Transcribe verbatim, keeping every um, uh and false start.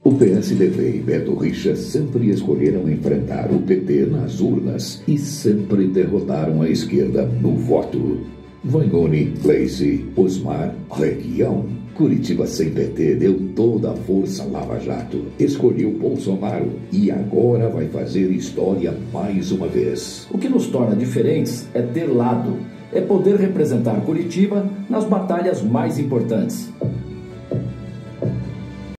O P S D B e Beto Richa sempre escolheram enfrentar o P T nas urnas e sempre derrotaram a esquerda no voto. Vanhone, Gleice, Osmar, Requião. Curitiba sem P T deu toda a força Lava Jato, escolheu Bolsonaro e agora vai fazer história mais uma vez. O que nos torna diferentes é ter lado, é poder representar Curitiba nas batalhas mais importantes.